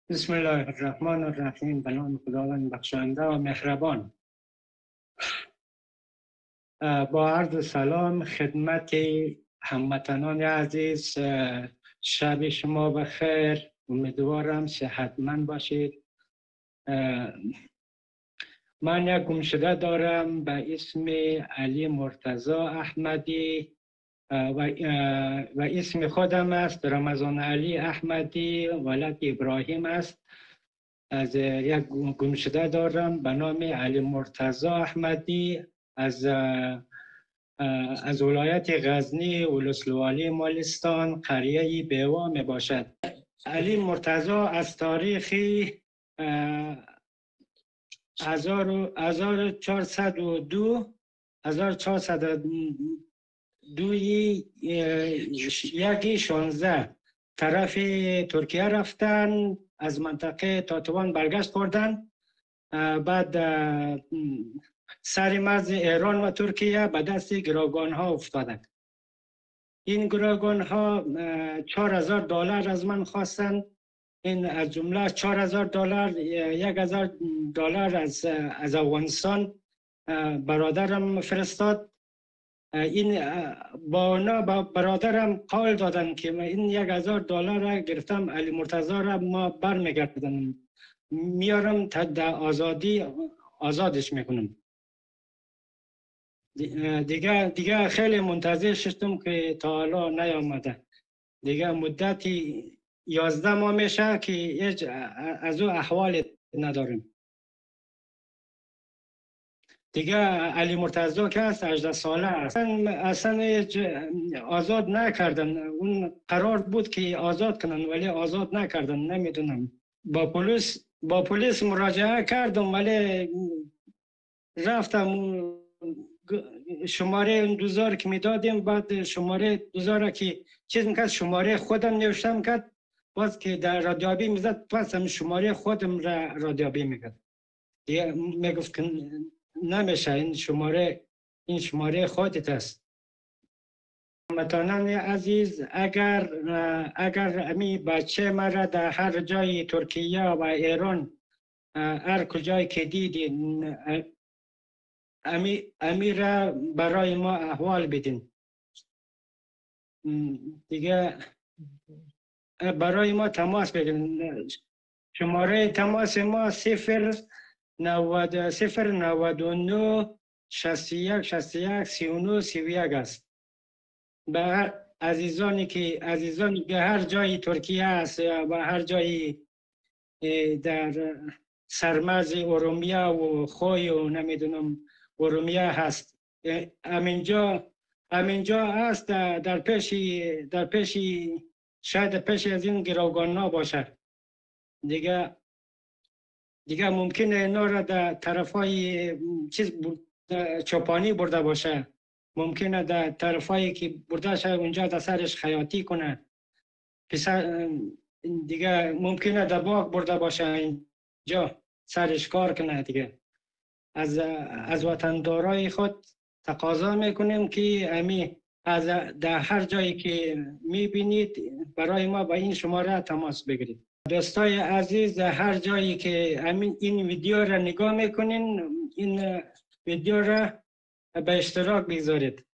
بسم الله الرحمن الرحیم. به نام خداوند بخشنده و مهربان. با عرض سلام خدمت هموطنان عزیز، شب شما بخیر. امیدوارم صحتمند باشید. من یک گمشده دارم به اسم علی مرتضی احمدی و اسم خودم است رمضان علی احمدی ولد ابراهیم است. از یک گمشده دارم به نام علی مرتضی احمدی از ولایت غزنی ولسوالی مالستان قریه بیوا می باشد. علی مرتضی از تاریخ 1402 1/16 طرف ترکیه رفتن، از منطقه تاتوان برگشت کردن. بعد سر مرز ایران و ترکیه به دست گروگان ها افتادند. این گروگان ها $4000 از من خواستند. این از جمله $4000 $1000 از افغانستان برادرم فرستاد. این با اونا برادرم قول دادن که این $1000 را گرفتم، علی مرتضی را ما برمیگردن میارم تا در آزادی آزادش میکنم. دیگه خیلی منتظر شدم که تا حالا نیامده. دیگه مدتی 11 ماه میشه که هیچ از او احوال نداریم. دیگه علی مرتضی که است 18 ساله است. اصلا آزاد نکردن. اون قرار بود که آزاد کنن ولی آزاد نکردن. نمیدونم. با پلیس مراجعه کردم ولی رفتم شماره دوزار که میدادیم، بعد شماره دوزار که چیز میکرد شماره خودم نوشتم کرد، باز که در رادیابی میزد پس هم شماره خودم را رادیابی میکرد. دیگه میگفت که نمیشه، این شماره خودت است. هموطنان عزیز، اگر امی بچه مرا در هر جای ترکیه و ایران هر کجای که دیدین امی را برای ما احوال بدین. دیگه برای ما تماس بگیرین. شماره تماس ما 099 61 61 39 31 است. به عزیزانی که هر جای ترکیه است و هر جای در سرمرز ارومیه و خوی و نمیدونم ارومیه هست، همینجا هست. در پیش شاید پیش از این گروگان ها باشه. دیگه ممکنه اینا را در طرفای چوپانی برده باشه. ممکنه در طرفایی که برده شه اونجا در سرش خیاطی کنه. دیگه ممکنه در باغ برده باشه اینجا سرش کار کنه. دیگه از وطندارای خود تقاضا میکنیم که در هر جایی که میبینید برای ما با این شماره تماس بگیرید. دوستای عزیز، هر جایی که این ویدیو را نگاه میکنین این ویدیو را به اشتراک بگذارید.